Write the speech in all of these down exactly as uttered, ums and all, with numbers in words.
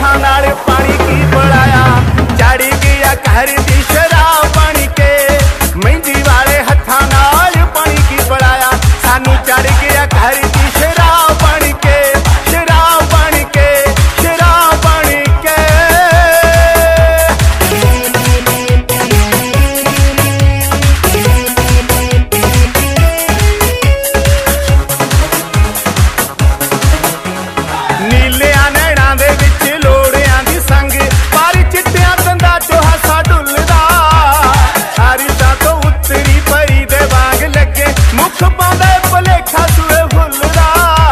हत्थां नाल पानी की पिलाया। चढ़ गया घर दी शराब बन के, मेहंदी वाले हत्थां नाल पानी की पिलाया। सानू चढ़ गया घर दी शराब बन के, शराब बन के, शराब बन के। नीलिया नैना दे विच लोड़ियां दी संग, पर चिट्टियां दंदां चो हासा डुलदा। हारिसा तो उत्तरी परी दे वांग लगे, मुख पांदे भुलेखा सूए फुलदा।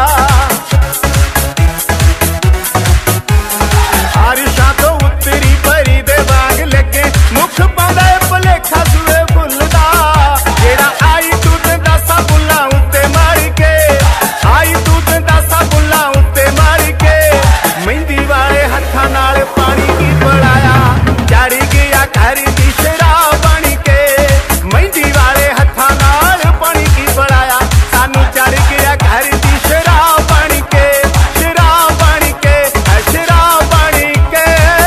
हारिसा तो उत्तरी परी दे वांग लगे, मुख पांदे भुलेखा सूए फुलदा। जेड़ा आई तू दसा बुल्लां उत्ते मार के, आई तू दसा बुल्लां उत्ते मार के। मेहंदी वाले हत्थां नाल पानी की पिलाया। चढ़ गया घर दी शराब बन के, मेहंदी वाले हत्थां नाल पानी की पिलाया। सानू चढ़ गया घर दी शराब बन के, शराब बन के, शराब बन के।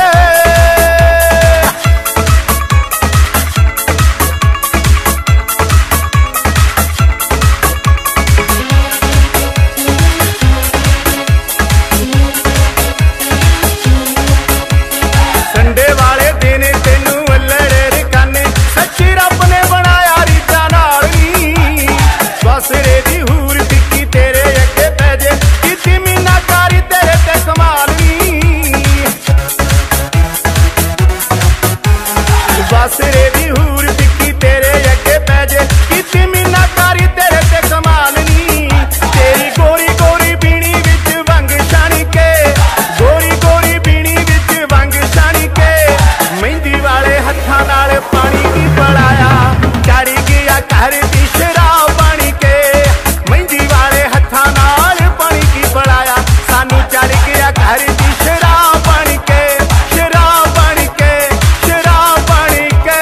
संडे वाले दिन तेनू अल्लड़े रकाने, सच्ची रब ने बनाया रीता नाल नी। बसरे दी हूर टिक्की तेरे अगे पै जे, किती मीनाकारी तेरे ते कमाल नी। बसरे दी हूर टिक्की तेरे अगे पै जे, किती मीनाकारी तेरे ते कमाल नी। तेरी गोरी गोरी बीणी विच वंग छण के, गोरी गोरी बीणी विच वंग छण के। मेहंदी वाले हत्थां नाल पानी की पिलाया। चढ़ गया घर दी शराब बन के, मेहंदी वाले हत्थां नाल पानी की पिलाया। सानू चढ़ गया घर दी शराब बन के, शराब बन के, शराब बन के।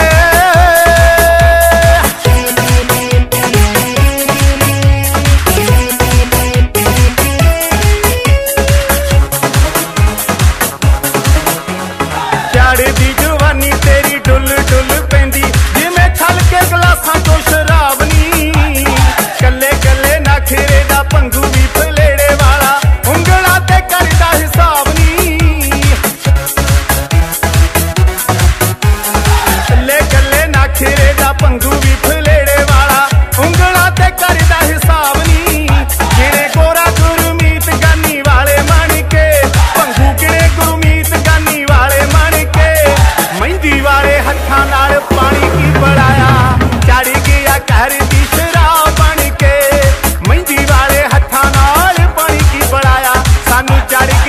चढ़दी जवानी तेरी डुल डुल पैंदी, जिवें छल के गलासां चों शराब नी। कल्ले कल्ले नखरे दा पंगू भी फलेड़े वाला, उंगलां ते करदा हिसाब नी। कल्ले कल्ले नखरे दा पंगू भी फलेड़े वाला, उंगलां ते करदा हिसाब नी। गिणे गोरा गुरमीत गानी वाले मन के, पंगू गिणे गुरमीत गानी वाले मन के। मेहंदी वाले हत्थां नाल पानी की पिलाया। चढ़ गया घर दी शराब बन के, मेहंदी वाले हत्थां नाल पानी की पिलाया। सानू चढ़